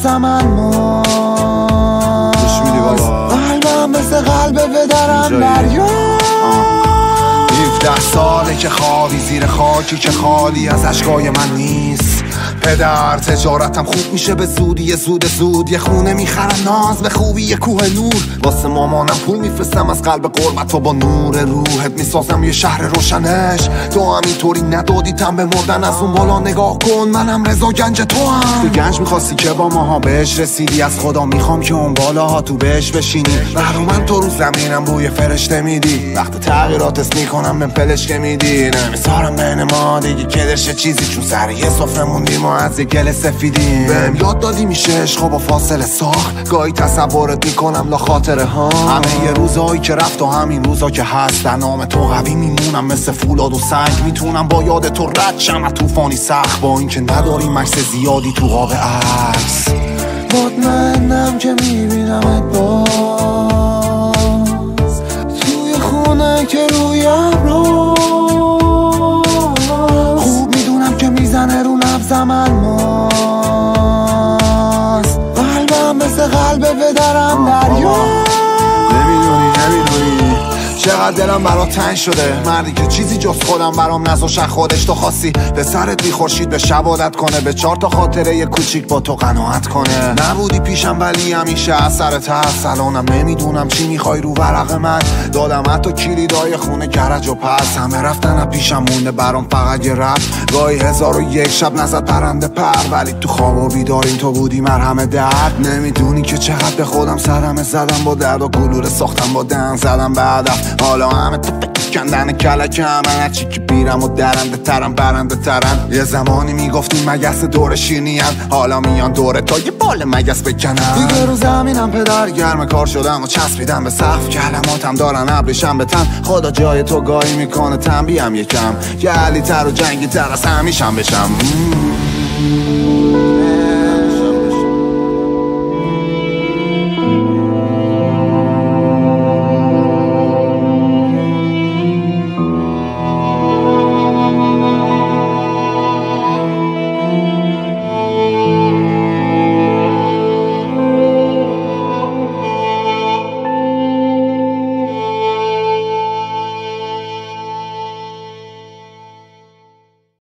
نفسم الماس، قلبم مثل قلب پدرم دریا. 17 ساله که خوابی زیر خاکی که خالی از اشکای من نیست. پدر تجارتم خوب میشه به زودی، زود یه خونه میخرم ناز به خوبی، یه کوه نور واسه مامانم پول میفرستم از قلب قربت و با نور روحت میسازم یه شهر روشنش. تو همینطوری ندادیتم به مردن، از اون بالا نگاه کن منم رضا گنج تو هم. تو گنج میخواستی که با ماها بهش رسیدی، از خدا میخوام که اون بالاها تو بهش بشینی. برا من تو رو زمینم بوی فرشته میدی، وقت تغییرات اس میکنم به پلشکه میدی. نمیذارم بین ما دیگه کدرشه چیزی، چون سر یه سفره موندیم از یه گل سفیدیم. بهم یاد دادی میشه عشق با فاصله ساخت، گاهی تصورت میکنم لا خاطره ها. همه یه روزایی که رفت و همین روزا که هست، در نام تو قوی میمونم مثل فولاد و سنگ. میتونم با یاد تو رد شم از طوفانی سخت، با اینکه نداریم عکس زیادی تو قاب عکس. مطمئنم که میبینمت باز توی خونه که روی ابرو. خوب میدونم که میزنه رو نبضم الماس، قلبم مثل قلب پدرم دریا. نمیدونی چقدر دلم برات تنگ شده، مردی که چیزی جز خودم برام نذاش خودش. تو خواستی به سرت بی خورشید به شب عادت کنه، به 4 تا خاطره یه کوچیک با تو قناعت کنه. نبودی پیشم ولی همیشه اثرت هست. الانم نمیدونم چی میخوای رو ورق من، دادم حتی کلیدای خونه گرج و پس. همه رفتن از پیشم مونده برام فقط یه رب. گاهی 1001 شب نزد پرنده پر، ولی تو خواب و بیداریم تو بودی مرهم درد. نمیدونی که چقدر به خودم سرمه زدم، با درد و گلوله ساختم با دهن زدم به هدف. حالا همه تو کندن کلکم، من هرچی که بیرم و درنده ترم برنده ترم. یه زمانی میگفتیم مگس دور شیرنین، حالا میان دوره تا یه بال مگس بکنن. دیگه رو زمینم پدر گرم کار شدم و چسبیدم به سقف، کلماتم دارن ابریشم به تن. خدا جای تو گاهی میکنه تنبیهم یکم، که علی تر و جنگی تر از همیشم بشم.